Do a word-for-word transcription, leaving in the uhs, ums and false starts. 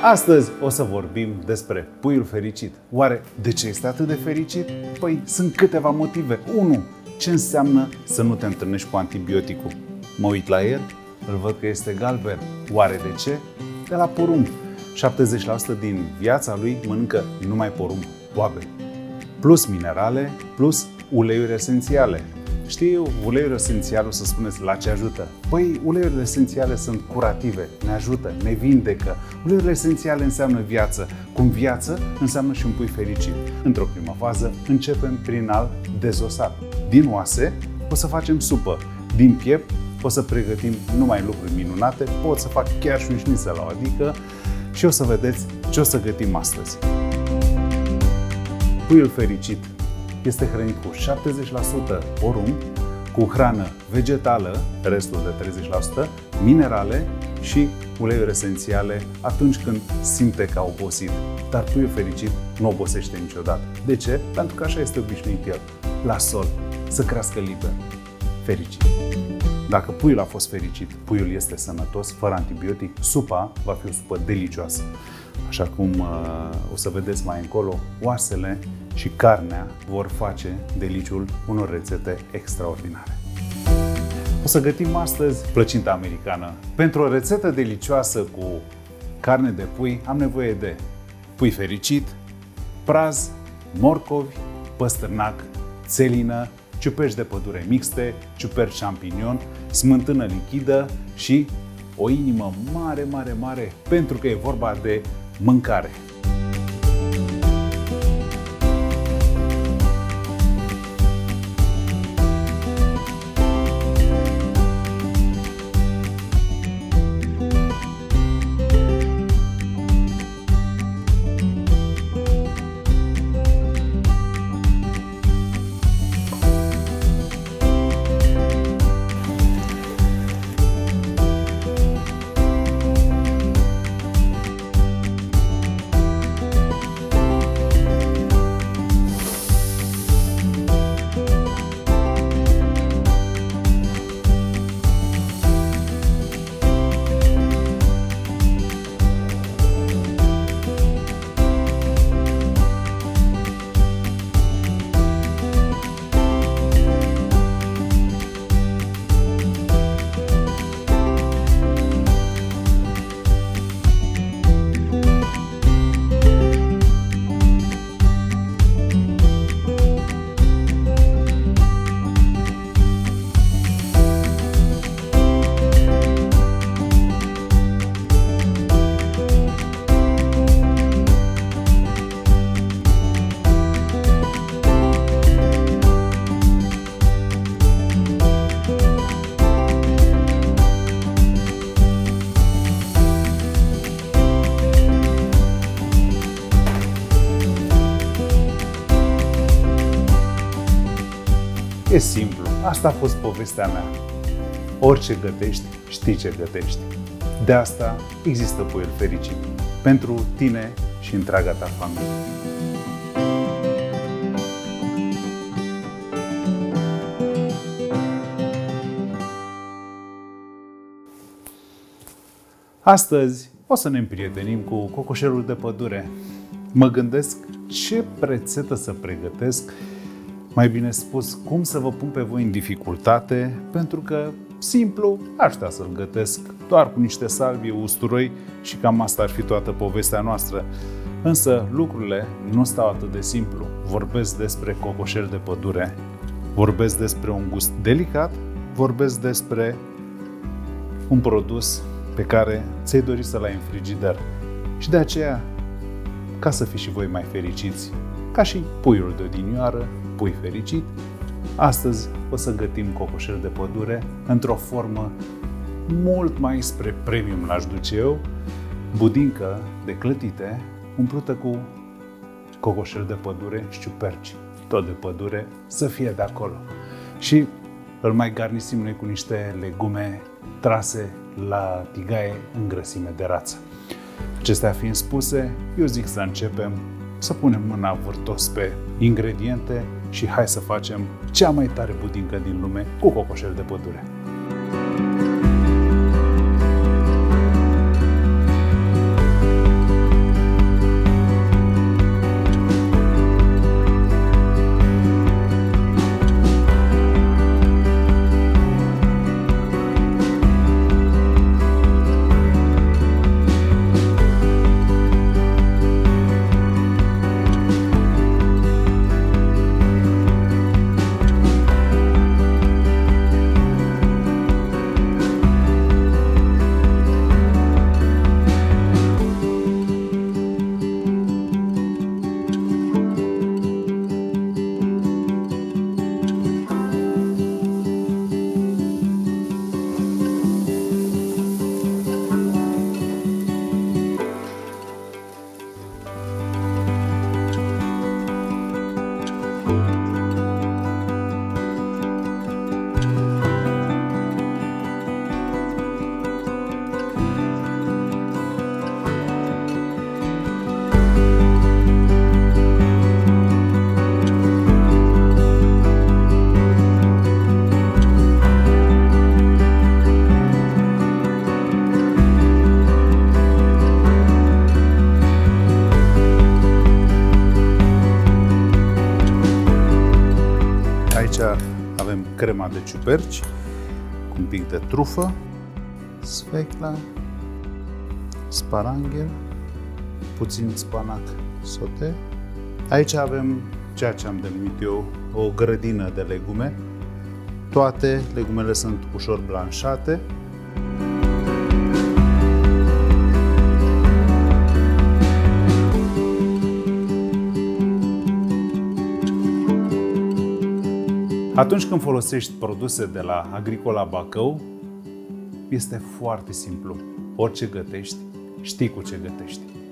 Astăzi o să vorbim despre puiul fericit. Oare de ce este atât de fericit? Păi sunt câteva motive. unu. Ce înseamnă să nu te întâlnești cu antibioticul? Mă uit la el, îl văd că este galben. Oare de ce? De la porumb. șaptezeci la sută din viața lui mănâncă numai porumb, boabe. Plus minerale, plus uleiuri esențiale. Știu, uleiuri esențiale, o să spuneți, la ce ajută? Păi, uleiurile esențiale sunt curative, ne ajută, ne vindecă. Uleiurile esențiale înseamnă viață. Cum viață înseamnă și un pui fericit. Într-o primă fază, începem prin a-l dezosa. Din oase o să facem supă. Din piept o să pregătim numai lucruri minunate. Pot să fac chiar și un șnițel la o adică și o să vedeți ce o să gătim astăzi. Puiul fericit este hrănit cu șaptezeci la sută porumb, cu hrană vegetală, restul de treizeci la sută, minerale și uleiuri esențiale atunci când simte că a obosit. Dar puiul fericit nu obosește niciodată. De ce? Pentru că așa este obișnuit el. La sol, să crească liber, fericit. Dacă puiul a fost fericit, puiul este sănătos, fără antibiotic, supa va fi o supă delicioasă. Așa cum uh, o să vedeți mai încolo, oasele și carnea vor face deliciul unor rețete extraordinare. O să gătim astăzi plăcinta americană. Pentru o rețetă delicioasă cu carne de pui am nevoie de pui fericit, praz, morcovi, păstârnac, țelină, ciuperci de pădure mixte, ciuperci champignon, smântână lichidă și o inimă mare, mare, mare, pentru că e vorba de mâncare. E simplu, asta a fost povestea mea. Orice gătești, știi ce gătești. De asta există puiul fericit. Pentru tine și întreaga ta familie. Astăzi o să ne împrietenim cu cocoșelul de pădure. Mă gândesc ce rețetă să pregătesc, mai bine spus, cum să vă pun pe voi în dificultate, pentru că, simplu, aș putea să-l gătesc doar cu niște salvie, usturoi și cam asta ar fi toată povestea noastră. Însă lucrurile nu stau atât de simplu. Vorbesc despre cocoșel de pădure, vorbesc despre un gust delicat, vorbesc despre un produs pe care ți-ai dorit să-l ai în frigider. Și de aceea, ca să fiți și voi mai fericiți, ca și puiul de odinioară, pui fericit, astăzi o să gătim cocoșel de pădure într-o formă mult mai spre premium, l-aș duce eu, budincă de clătite umplută cu cocoșel de pădure și ciuperci, tot de pădure, să fie de acolo. Și îl mai garnisim noi cu niște legume trase la tigaie în grăsime de rață. Acestea fiind spuse, eu zic să începem, să punem mâna vârtos pe ingrediente și hai să facem cea mai tare budincă din lume cu cocoșel de pădure. crema de ciuperci cu un pic de trufă, sfeclă, sparanghel, puțin spanac sote. Aici avem ceea ce am denumit eu o grădină de legume. Toate legumele sunt ușor blanșate. Atunci când folosești produse de la Agricola Bacău, este foarte simplu. Orice gătești, știi cu ce gătești.